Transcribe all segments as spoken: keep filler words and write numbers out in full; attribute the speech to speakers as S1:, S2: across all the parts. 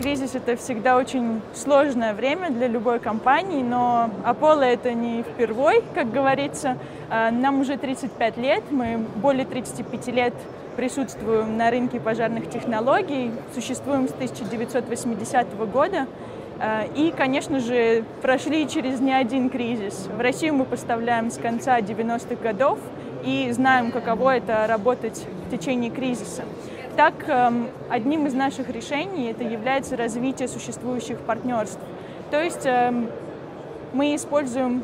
S1: кризис — это всегда очень сложное время для любой компании, но Apollo — это не впервой, как говорится. Нам уже тридцать пять лет, мы более тридцати пяти лет присутствуем на рынке пожарных технологий, существуем с тысяча девятьсот восьмидесятого года. И, конечно же, прошли через не один кризис. В Россию мы поставляем с конца девяностых годов и знаем, каково это работать в течение кризиса. Так, одним из наших решений это является развитие существующих партнерств. То есть мы используем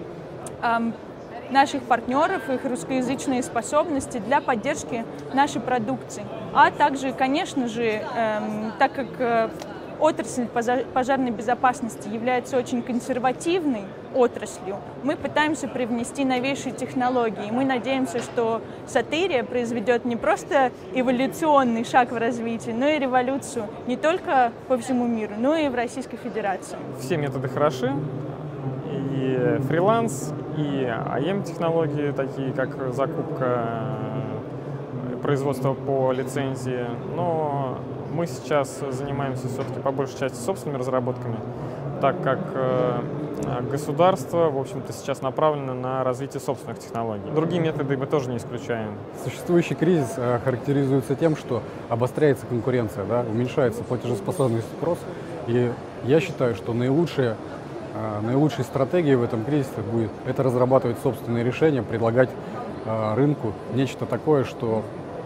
S1: наших партнеров, их русскоязычные способности для поддержки нашей продукции. А также, конечно же, так как отрасль пожарной безопасности является очень консервативной отраслью, мы пытаемся привнести новейшие технологии. Мы надеемся, что Сатырия произведет не просто эволюционный шаг в развитии, но и революцию не только по всему миру, но и в Российской Федерации.
S2: Все методы хороши. И фриланс, и эй и эм-технологии, такие как закупка, производство по лицензии. Но мы сейчас занимаемся все-таки по большей части собственными разработками, так как государство, в общем-то, сейчас направлено на развитие собственных технологий. Другие методы мы тоже не исключаем.
S3: Существующий кризис характеризуется тем, что обостряется конкуренция, да, уменьшается платежеспособный спрос. И я считаю, что наилучшие Наилучшей стратегией в этом кризисе будет это разрабатывать собственные решения, предлагать э, рынку нечто такое, что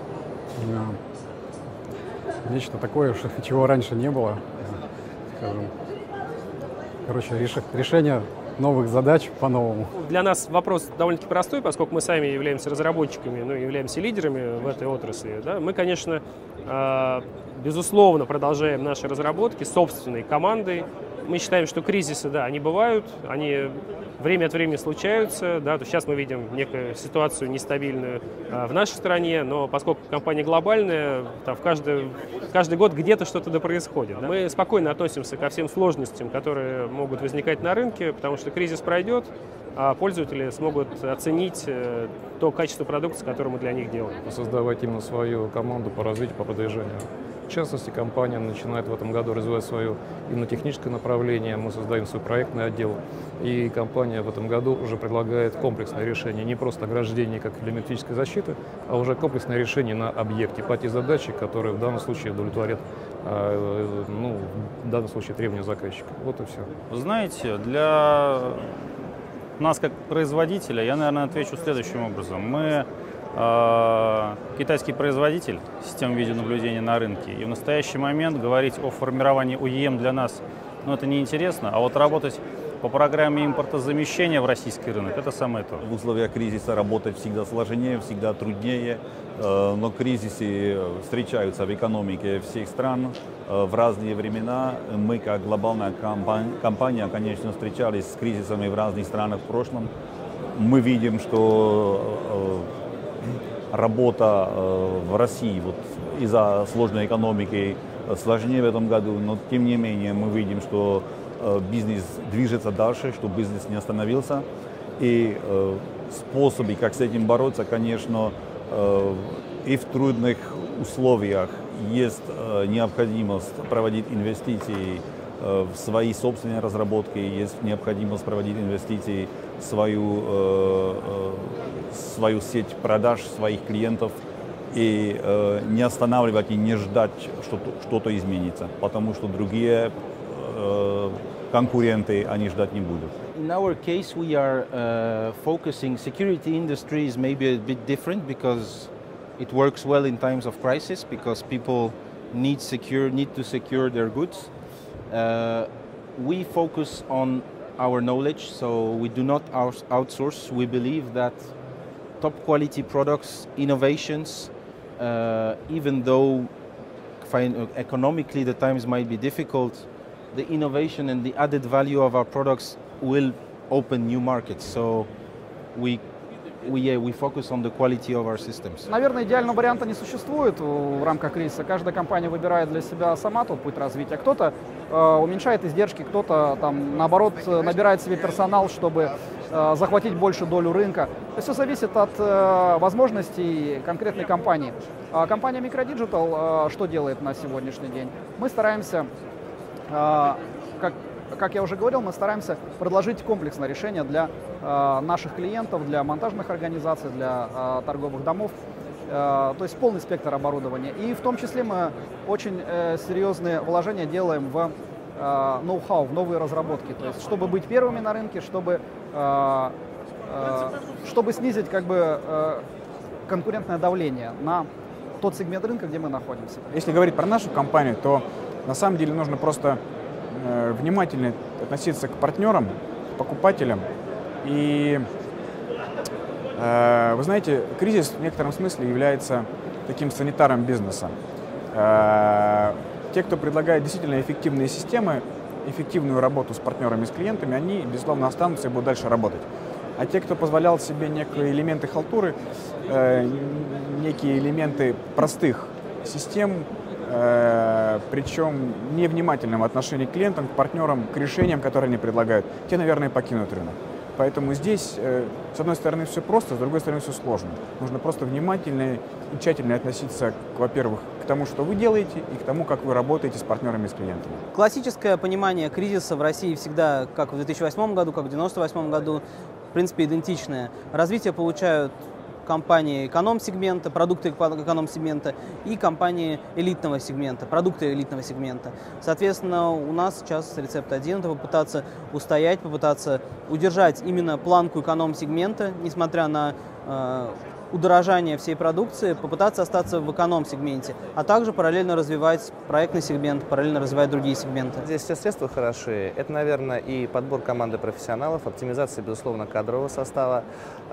S3: э, нечто такое, что, чего раньше не было. Скажем. Короче, реш, решение новых задач по-новому.
S4: Для нас вопрос довольно-таки простой, поскольку мы сами являемся разработчиками, ну, являемся лидерами в этой отрасли. Да? Мы, конечно, э, безусловно продолжаем наши разработки собственной командой. Мы считаем, что кризисы, да, они бывают, они время от времени случаются. Да, то сейчас мы видим некую ситуацию нестабильную а, в нашей стране, но поскольку компания глобальная, там, в каждый, каждый год где-то что-то да происходит. Да. Мы спокойно относимся ко всем сложностям, которые могут возникать на рынке, потому что кризис пройдет, а пользователи смогут оценить э, то качество продукции, которое мы для них делаем.
S5: Создавать именно свою команду по развитию, по продвижению. В частности, компания начинает в этом году развивать свое именно техническое направление, мы создаем свой проектный отдел, и компания в этом году уже предлагает комплексное решение, не просто ограждение как элемент физической защиты, а уже комплексное решение на объекте по те задачи, которые в данном случае удовлетворят, ну, в данном случае требования заказчика. Вот и все.
S6: Вы знаете, для нас как производителя, я, наверное, отвечу следующим образом. Мы китайский производитель систем видеонаблюдения на рынке, и в настоящий момент говорить о формировании о и эм для нас, ну, это неинтересно, а вот работать по программе импортозамещения в российский рынок — это самое то.
S7: В условиях кризиса работать всегда сложнее, всегда труднее, но кризисы встречаются в экономике всех стран в разные времена. Мы, как глобальная компания, конечно, встречались с кризисами в разных странах в прошлом. Мы видим, что работа в России вот, из-за сложной экономики сложнее в этом году, но тем не менее мы видим, что бизнес движется дальше, что бизнес не остановился. И способы, как с этим бороться, конечно, и в трудных условиях есть необходимость проводить инвестиции в свои собственные разработки, есть необходимость проводить инвестиции в свою, свою сеть продаж своих клиентов и не останавливать и не ждать, что что-то изменится, потому что другие конкуренты они ждать не будут.
S8: In our case, we are uh, focusing. Security industry is maybe a bit different because it works well in times of crisis because people need secure need to secure their goods. Uh, we focus on our knowledge, so we do not outsource. We believe that top quality products, innovations, uh, even though economically the times might be difficult, the innovation and the added value of our products will open new markets. So we We, yeah, we focus on the quality of our systems.
S9: Наверное, идеального варианта не существует в рамках кризиса. Каждая компания выбирает для себя сама тот путь развития. Кто-то э, уменьшает издержки, кто-то там наоборот набирает себе персонал, чтобы э, захватить большую долю рынка. Все зависит от э, возможностей конкретной компании. А компания Microdigital э, что делает на сегодняшний день? Мы стараемся как, как я уже говорил, мы стараемся предложить комплексное решение для наших клиентов, для монтажных организаций, для торговых домов. То есть полный спектр оборудования. И в том числе мы очень серьезные вложения делаем в ноу-хау, в новые разработки. То есть чтобы быть первыми на рынке, чтобы, чтобы снизить как бы конкурентное давление на тот сегмент рынка, где мы находимся.
S10: Если говорить про нашу компанию, то на самом деле нужно просто э, внимательно относиться к партнерам, к покупателям. И э, вы знаете, кризис в некотором смысле является таким санитаром бизнеса. Э, те, кто предлагает действительно эффективные системы, эффективную работу с партнерами, с клиентами, они, безусловно, останутся и будут дальше работать. А те, кто позволял себе некие элементы халтуры, э, некие элементы простых систем, э, причем невнимательным в отношении к клиентам, к партнерам, к решениям, которые они предлагают, те, наверное, покинут рынок. Поэтому здесь, э, с одной стороны, все просто, с другой стороны, все сложно. Нужно просто внимательно и тщательно относиться, во-первых, к тому, что вы делаете, и к тому, как вы работаете с партнерами, с клиентами.
S11: Классическое понимание кризиса в России всегда, как в две тысячи восьмом году, как в девяносто восьмом году, в принципе, идентичное. Развитие получают компании эконом-сегмента, продукты эконом-сегмента и компании элитного сегмента, продукты элитного сегмента. Соответственно, у нас сейчас рецепт один – это попытаться устоять, попытаться удержать именно планку эконом-сегмента, несмотря на э, удорожание всей продукции, попытаться остаться в эконом-сегменте, а также параллельно развивать проектный сегмент, параллельно развивать другие сегменты.
S12: Здесь все средства хороши. Это, наверное, и подбор команды профессионалов, оптимизация, безусловно, кадрового состава.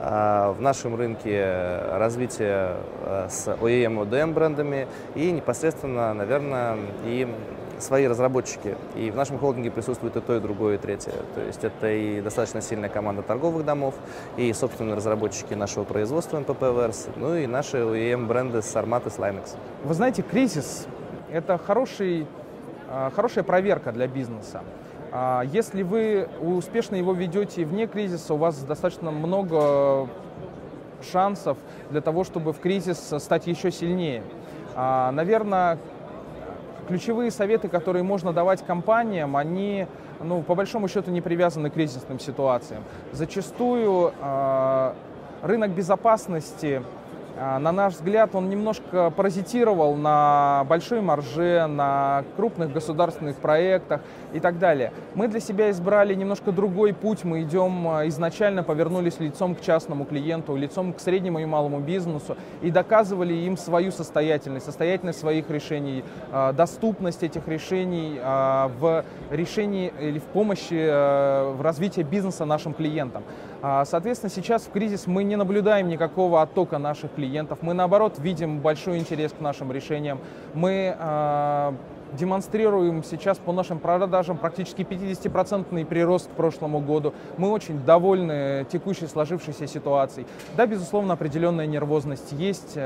S12: В нашем рынке развитие с о и эм, о дэ эм брендами и непосредственно, наверное, и свои разработчики. И в нашем холдинге присутствует и то, и другое, и третье. То есть это и достаточно сильная команда торговых домов, и собственные разработчики нашего производства эм пэ пэ Верс, ну и наши о и эм бренды Sarmat и Slimex.
S13: Вы знаете, кризис – это хороший, хорошая проверка для бизнеса. Если вы успешно его ведете вне кризиса, у вас достаточно много шансов для того, чтобы в кризис стать еще сильнее. Наверное, ключевые советы, которые можно давать компаниям, они, ну, по большому счету, не привязаны к кризисным ситуациям. Зачастую э, рынок безопасности, э, на наш взгляд, он немножко паразитировал на большой марже, на крупных государственных проектах и так далее. Мы для себя избрали немножко другой путь. Мы идем изначально, повернулись лицом к частному клиенту, лицом к среднему и малому бизнесу и доказывали им свою состоятельность, состоятельность своих решений, доступность этих решений в решении или в помощи в развитии бизнеса нашим клиентам. Соответственно, сейчас в кризис мы не наблюдаем никакого оттока наших клиентов. Мы, наоборот, видим большой интерес к нашим решениям. Мы демонстрируем сейчас по нашим продажам практически пятидесятипроцентный прирост к прошлому году. Мы очень довольны текущей сложившейся ситуацией. Да, безусловно, определенная нервозность есть.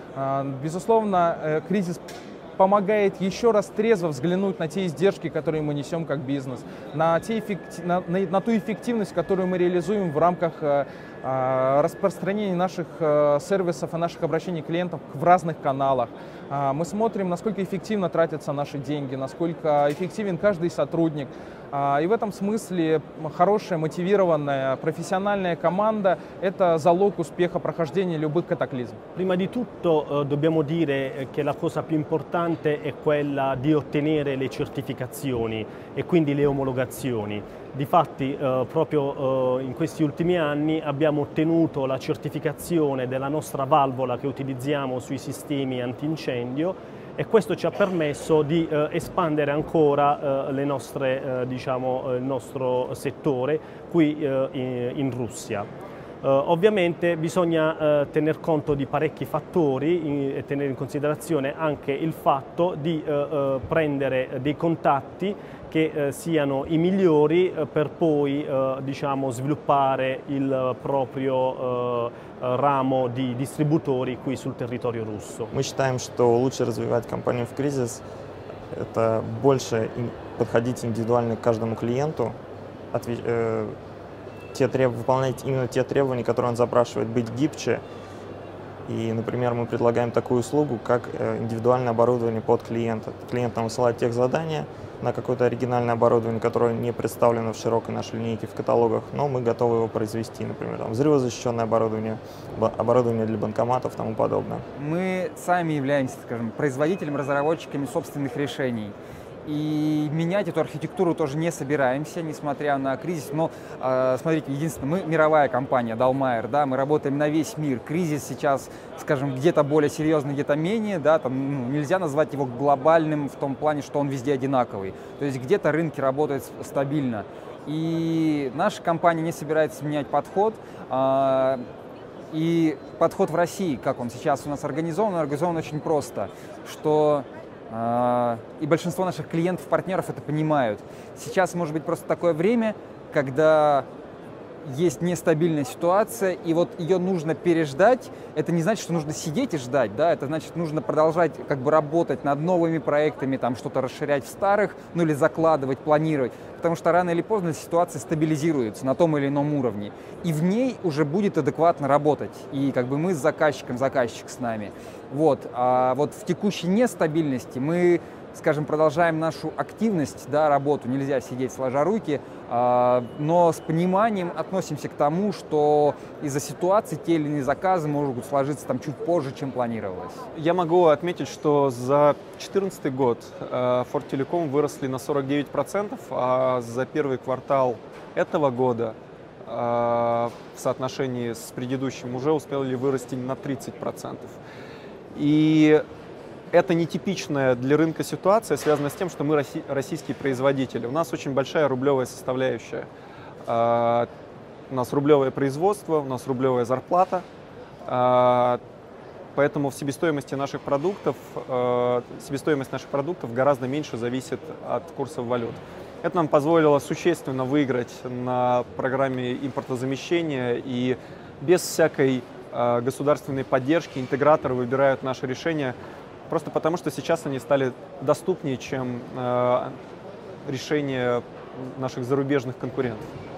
S13: Безусловно, кризис помогает еще раз трезво взглянуть на те издержки, которые мы несем как бизнес, на, те эффектив... на, на, на ту эффективность, которую мы реализуем в рамках э, распространения наших э, сервисов и наших обращений клиентов в разных каналах. Э, мы смотрим, насколько эффективно тратятся наши деньги, насколько эффективен каждый сотрудник. Э, и в этом смысле хорошая, мотивированная, профессиональная команда – это залог успеха прохождения любых катаклизмов.
S14: Prima di tutto eh, dobbiamo dire che la cosa più importante è quella di ottenere le certificazioni e quindi le omologazioni. Difatti eh, proprio eh, in questi ultimi anni abbiamo ottenuto la certificazione della nostra valvola che utilizziamo sui sistemi antincendio e questo ci ha permesso di eh, espandere ancora eh, le nostre, eh, diciamo, il nostro settore qui eh, in, in Russia. Uh, ovviamente bisogna uh, tener conto di parecchi fattori e tenere in considerazione anche il fatto di uh, uh, prendere dei contatti che uh, siano i migliori uh, per poi uh, diciamo, sviluppare il proprio uh, ramo di distributori qui sul territorio russo.
S2: Мы считаем, что лучше развивать компанию в кризис – это больше подходить индивидуально к каждому клиенту, отвечать, э, те треб... выполнять именно те требования, которые он запрашивает, быть гибче. И, например, мы предлагаем такую услугу, как индивидуальное оборудование под клиента. Клиент нам высылает тех задания,
S15: на какое-то оригинальное оборудование, которое не представлено в широкой нашей линейке в каталогах, но мы готовы его произвести, например, там, взрывозащищенное оборудование, оборудование для банкоматов и тому подобное.
S9: Мы сами являемся, скажем, производителем, разработчиками собственных решений. И менять эту архитектуру тоже не собираемся, несмотря на кризис. Но, э, смотрите, единственное, мы мировая компания Dallmayr, да, мы работаем на весь мир. Кризис сейчас, скажем, где-то более серьезный, где-то менее, да, там, ну, нельзя назвать его глобальным в том плане, что он везде одинаковый. То есть где-то рынки работают стабильно. И наша компания не собирается менять подход. Э, и подход в России, как он сейчас у нас организован, он организован очень просто, что... И большинство наших клиентов, партнеров это понимают. Сейчас может быть просто такое время, когда есть нестабильная ситуация, и вот ее нужно переждать. Это не значит, что нужно сидеть и ждать, да, это значит, нужно продолжать как бы работать над новыми проектами, там что-то расширять в старых, ну или закладывать, планировать, потому что рано или поздно ситуация стабилизируется на том или ином уровне, и в ней уже будет адекватно работать, и как бы мы с заказчиком, заказчик с нами. Вот, а вот в текущей нестабильности мы, скажем, продолжаем нашу активность, да, работу, нельзя сидеть сложа руки, э, но с пониманием относимся к тому, что из-за ситуации те или иные заказы могут сложиться там чуть позже, чем планировалось.
S16: Я могу отметить, что за две тысячи четырнадцатый год э, Форт Телеком выросли на сорок девять процентов, а за первый квартал этого года э, в соотношении с предыдущим уже успели вырасти на тридцать процентов. И это нетипичная для рынка ситуация, связанная с тем, что мы российские производители. У нас очень большая рублевая составляющая. У нас рублевое производство, у нас рублевая зарплата. Поэтому в себестоимости наших продуктов, себестоимость наших продуктов гораздо меньше зависит от курсов валют. Это нам позволило существенно выиграть на программе импортозамещения, и без всякой государственной поддержки интеграторы выбирают наши решения просто потому, что сейчас они стали доступнее, чем решения наших зарубежных конкурентов.